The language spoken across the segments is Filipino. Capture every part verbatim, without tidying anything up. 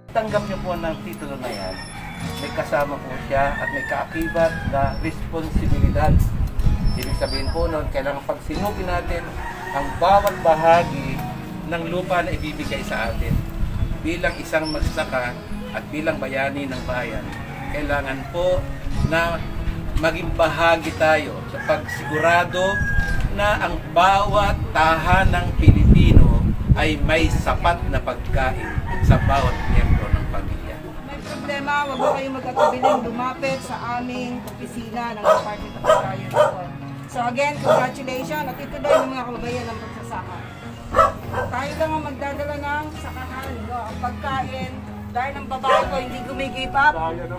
Tanggap niyo po ng titulo na yan, may kasama po siya at may kaakibat na responsibilidad. Ibig sabihin po nun, kailangan pagsinugin natin ang bawat bahagi ng lupa na ibibigay sa atin. Bilang isang magsasaka at bilang bayani ng bayan, kailangan po na maging bahagi tayo sa pagsigurado na ang bawat tahanang Pilipino ay may sapat na pagkain sa bawat miyembro ng pamilya. May problema, wag mo kayong magkakabiling lumapit sa aming opisina ng Department of Agriculture. So again, congratulations at ituloy ng mga kababayan ng pagsasaka. Tayo lang ang magdadala ng sakahan, no? Ang pagkain, dahil ang babae ko hindi gumigip up.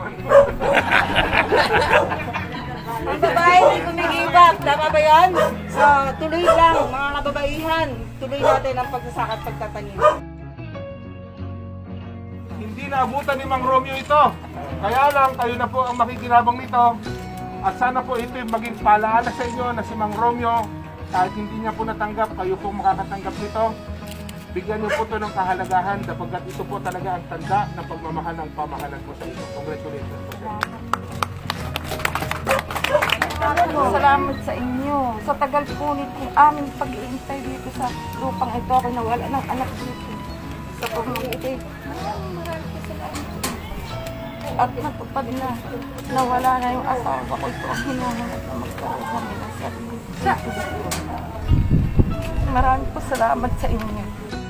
Ang babae hindi gumigip up, tama ba yan? So tuloy lang mga kababaihan, tuloy natin ang pagsasaka at pagtatanim. Hindi naabutan ni Mang Romeo ito. Kaya lang, kayo na po ang makikinabang nito. At sana po ito maging paalaala sa inyo na si Mang Romeo, kahit hindi niya po natanggap, kayo po makakatanggap nito. Bigyan niyo po ito ng kahalagahan sapagkat ito po talaga ang tanda ng pagmamahal ng pamahalan po sa inyo. Congratulations po sa inyo. Salamat sa inyo. Sa tagal po nitong aming pag-iintay dito sa lupang ito, ako nawala ng anak dito. Sa pamamagitan. At natupad na, nawala na yung asawa ko. Ito ang hinahanap na magkaroon kami ng sarili. Maraming po salamat sa inyo.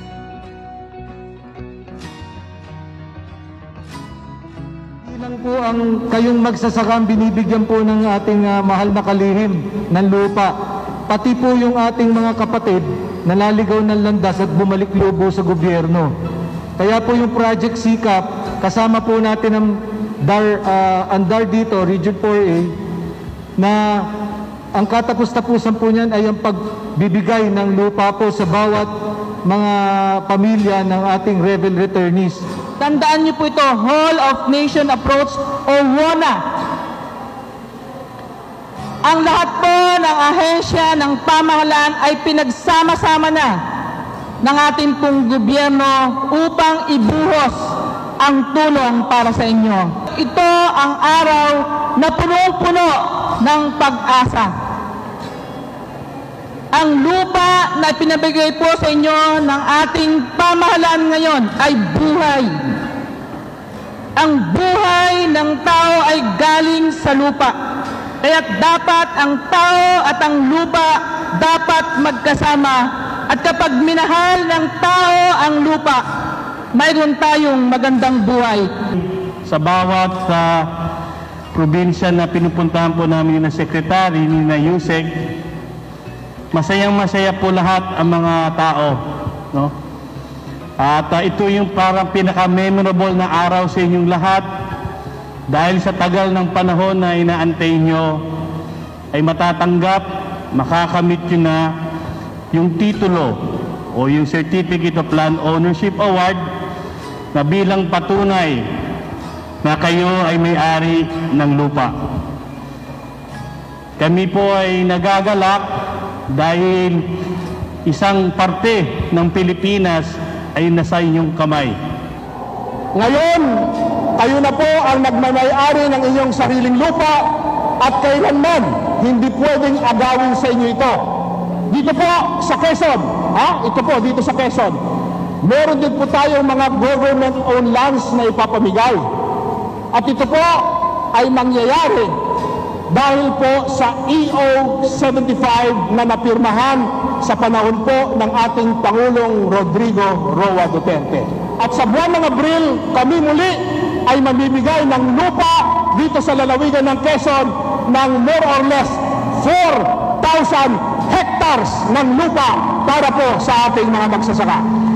Hindi lang po ang kayong magsasakang binibigyan po ng ating uh, mahal na kalihim ng lupa. Pati po yung ating mga kapatid na naligaw ng landas at bumalik lobo sa gobyerno. Kaya po yung Project Sikap, kasama po natin ang Dar, uh, andar dito, Region four A, na ang katapos-tapusan po niyan ay ang pagbibigay ng lupa po sa bawat mga pamilya ng ating rebel returnees. Tandaan niyo po ito, Whole of Nation Approach o WONA. Ang lahat po ng ahensya ng pamahalaan ay pinagsama-sama na ng ating pong gobyerno upang ibuhos ang tulong para sa inyo. Ito ang araw na punong-puno ng pag-asa. Ang lupa na pinabigay po sa inyo ng ating pamahalaan ngayon ay buhay. Ang buhay ng tao ay galing sa lupa. Kaya dapat ang tao at ang lupa dapat magkasama. At kapag minahal ng tao ang lupa, mayroon tayong magandang buhay. Sa bawat uh, probinsya na pinupuntahan po namin ng sekretary ni na Yusek, masayang masaya po lahat ang mga tao, no? At uh, ito yung parang pinaka-memorable na araw sa inyong lahat dahil sa tagal ng panahon na inaantay nyo ay matatanggap, makakamit nyo na yung titulo o yung Certificate of Land Ownership Award na bilang patunay na kayo ay may-ari ng lupa. Kami po ay nagagalak dahil isang parte ng Pilipinas ay nasa inyong kamay. Ngayon, kayo na po ang nagmamay-ari ng inyong sariling lupa at kailanman hindi pwedeng agawin sa inyo ito. Dito po sa Quezon, ha? Ito po, dito sa Quezon, meron din po tayong mga government-owned lands na ipapamigay. At ito po ay mangyayari dahil po sa E O seventy-five na napirmahan sa panahon po ng ating Pangulong Rodrigo Roa Duterte. At sa buwan ng Abril, kami muli ay mamimigay ng lupa dito sa lalawigan ng Quezon ng more or less four thousand hectares ng lupa para po sa ating mga magsasaka.